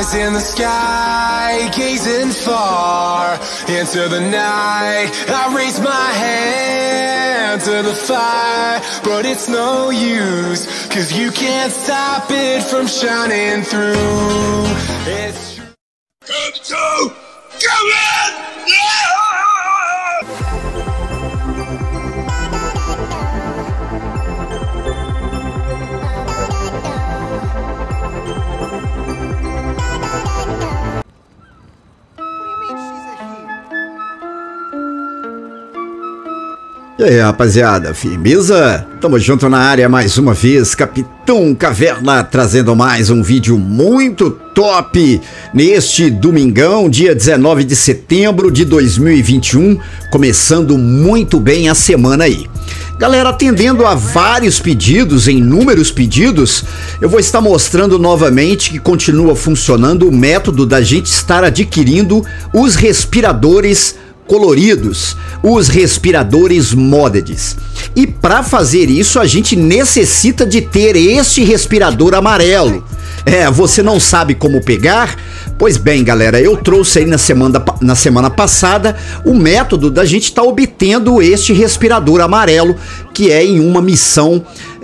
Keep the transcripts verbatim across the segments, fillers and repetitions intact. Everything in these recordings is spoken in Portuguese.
eyes in the sky, gazing far into the night. I raise my hand to the fire, but it's no use, cause you can't stop it from shining through. It's true. Come to, come in! Yeah! E aí, rapaziada, firmeza? Tamo junto na área mais uma vez, Capitão Caverna, trazendo mais um vídeo muito top neste domingão, dia dezenove de setembro de dois mil e vinte e um, começando muito bem a semana aí. Galera, atendendo a vários pedidos, em inúmeros pedidos, eu vou estar mostrando novamente que continua funcionando o método da gente estar adquirindo os respiradores coloridos, os respiradores moddeds. E para fazer isso a gente necessita de ter este respirador amarelo. É, você não sabe como pegar? Pois bem, galera, eu trouxe aí na semana, na semana passada o método da gente estar tá obtendo este respirador amarelo, que é em uma missão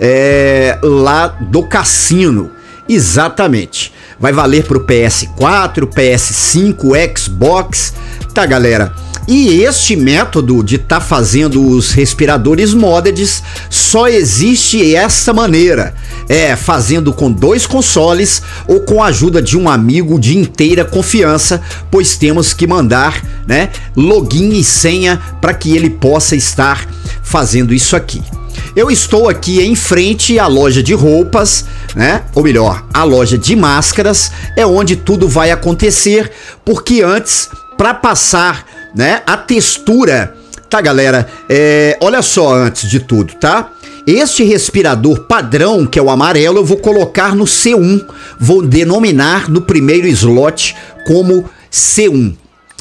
é, lá do cassino. Exatamente. Vai valer para o P S quatro, P S cinco, Xbox, tá, galera? E este método de estar tá fazendo os respiradores moddeds só existe essa maneira, é fazendo com dois consoles ou com a ajuda de um amigo de inteira confiança, pois temos que mandar, né, login e senha para que ele possa estar fazendo isso aqui. Eu estou aqui em frente à loja de roupas, né? Ou melhor, a loja de máscaras, é onde tudo vai acontecer, porque antes, para passar, né, a textura, tá, galera? É, olha só, antes de tudo, tá? Este respirador padrão, que é o amarelo, eu vou colocar no C um, vou denominar no primeiro slot como C um.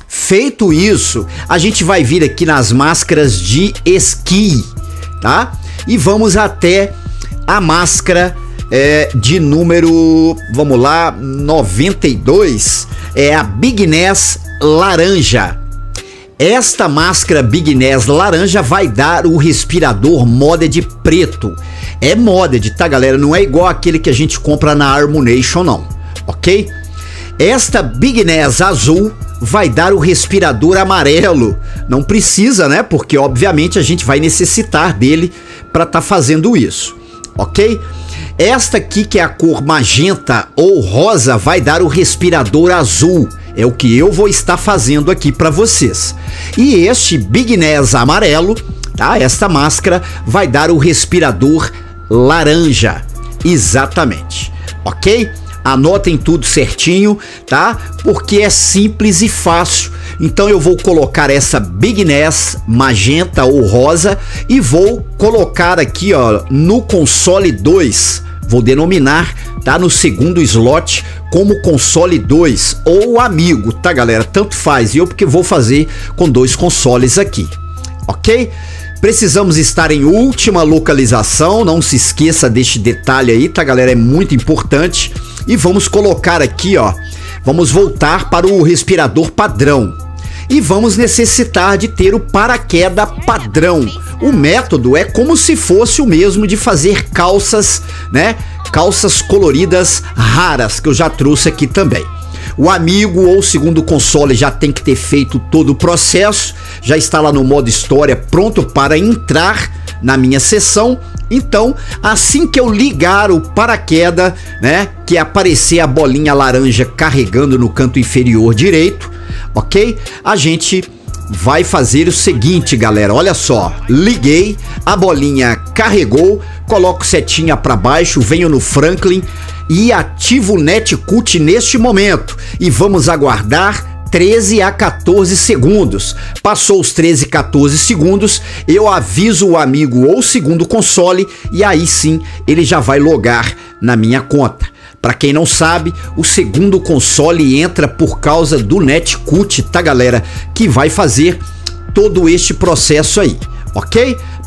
Feito isso, a gente vai vir aqui nas máscaras de esqui, tá? E vamos até a máscara é, de número, vamos lá, noventa e dois, é a Big Ness laranja. Esta máscara Big Ness laranja vai dar o respirador modded preto. É modded, tá, galera? Não é igual aquele que a gente compra na Harmonation, não, ok? Esta Big Ness azul vai dar o respirador amarelo. Não precisa, né? Porque obviamente a gente vai necessitar dele para estar tá fazendo isso, ok? Esta aqui, que é a cor magenta ou rosa, vai dar o respirador azul. É o que eu vou estar fazendo aqui para vocês. E este Big Ness amarelo, tá? Esta máscara vai dar o respirador laranja. Exatamente, ok? Anotem tudo certinho, tá? Porque é simples e fácil. Então eu vou colocar essa Big Ness magenta ou rosa e vou colocar aqui, ó, no console dois. Vou denominar, tá, no segundo slot como console dois ou amigo, tá, galera? Tanto faz. E eu porque vou fazer com dois consoles aqui, ok? Precisamos estar em última localização, não se esqueça deste detalhe aí, tá, galera? É muito importante. E vamos colocar aqui, ó, vamos voltar para o respirador padrão. E vamos necessitar de ter o paraquedas padrão. O método é como se fosse o mesmo de fazer calças, né? Calças coloridas raras, que eu já trouxe aqui também. O amigo ou o segundo console já tem que ter feito todo o processo, já está lá no modo história pronto para entrar na minha sessão. Então, assim que eu ligar o paraquedas, né, que aparecer a bolinha laranja carregando no canto inferior direito, ok? A gente vai fazer o seguinte, galera, olha só, liguei, a bolinha carregou, coloco setinha para baixo, venho no Franklin e ativo o Netcut neste momento e vamos aguardar treze a quatorze segundos. Passou os treze, quatorze segundos, eu aviso o amigo ou segundo console e aí sim ele já vai logar na minha conta. Para quem não sabe, o segundo console entra por causa do Netcut, tá, galera? Que vai fazer todo este processo aí, ok?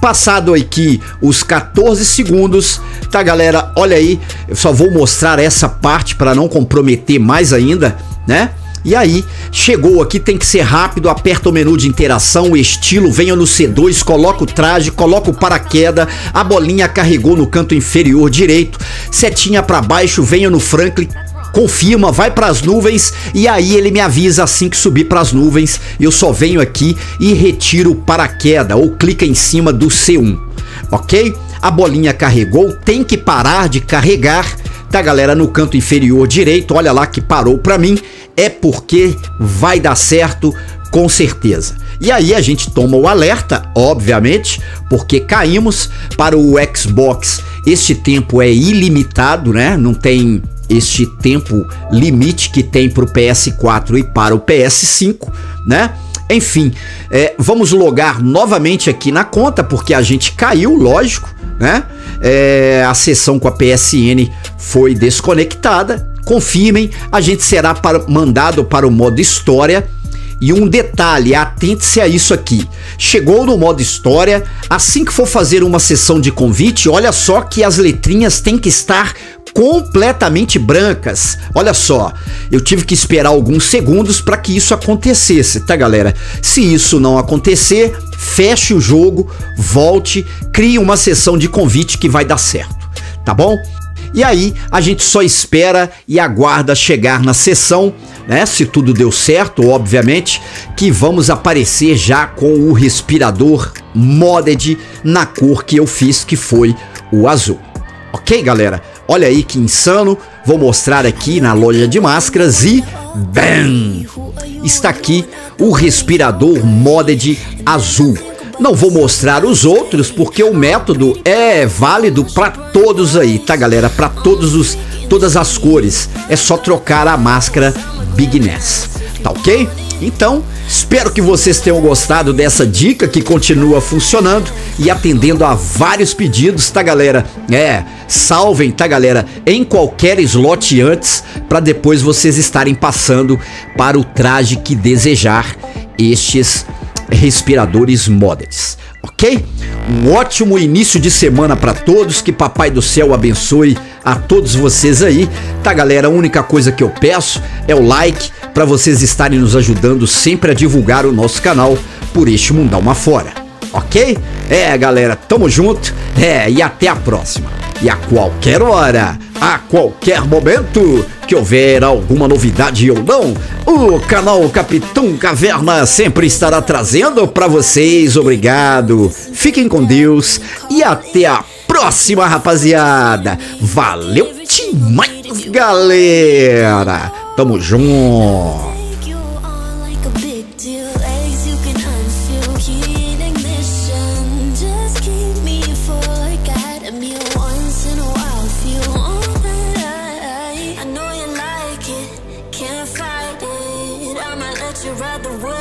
Passado aqui os quatorze segundos, tá, galera? Olha aí, eu só vou mostrar essa parte para não comprometer mais ainda, né? E aí, chegou aqui, tem que ser rápido, aperta o menu de interação, estilo, venha no C dois, coloca o traje, coloca o paraquedas, a bolinha carregou no canto inferior direito, setinha para baixo, venha no Franklin, confirma, vai para as nuvens e aí ele me avisa assim que subir para as nuvens, eu só venho aqui e retiro o paraquedas ou clica em cima do C um, ok? A bolinha carregou, tem que parar de carregar, tá, galera? No canto inferior direito, olha lá que parou para mim, é porque vai dar certo com certeza. E aí a gente toma o alerta, obviamente, porque caímos. Para o Xbox este tempo é ilimitado, né? Não tem este tempo limite que tem para o P S quatro e para o P S cinco, né? Enfim, é, vamos logar novamente aqui na conta, porque a gente caiu, lógico, né? É, a sessão com a P S N foi desconectada. Confirmem, a gente será para, mandado para o modo história. E um detalhe, atente-se a isso aqui. Chegou no modo história, assim que for fazer uma sessão de convite, olha só que as letrinhas têm que estar completamente brancas. Olha só, eu tive que esperar alguns segundos para que isso acontecesse, tá, galera? Se isso não acontecer, feche o jogo, volte, crie uma sessão de convite que vai dar certo, tá bom? E aí a gente só espera e aguarda chegar na sessão, né? Se tudo deu certo, obviamente, que vamos aparecer já com o respirador modded na cor que eu fiz, que foi o azul. Ok, galera? Olha aí que insano. Vou mostrar aqui na loja de máscaras e bam! Está aqui o respirador modded azul. Não vou mostrar os outros porque o método é válido para todos aí, tá, galera? Para todos os todas as cores. É só trocar a máscara Big Ness, tá ok? Então, espero que vocês tenham gostado dessa dica que continua funcionando e atendendo a vários pedidos, tá, galera? É, salvem, tá, galera? Em qualquer slot antes, para depois vocês estarem passando para o traje que desejar estes respiradores modded, ok? Um ótimo início de semana para todos, que Papai do Céu abençoe a todos vocês aí, tá, galera? A única coisa que eu peço é o like para vocês estarem nos ajudando sempre a divulgar o nosso canal por este mundão afora, ok? É, galera, tamo junto, é, e até a próxima. E a qualquer hora, a qualquer momento que houver alguma novidade ou não, o canal Capitão Caverna sempre estará trazendo para vocês. Obrigado, fiquem com Deus e até a próxima, rapaziada. Valeu demais, galera. Tamo junto. Ride the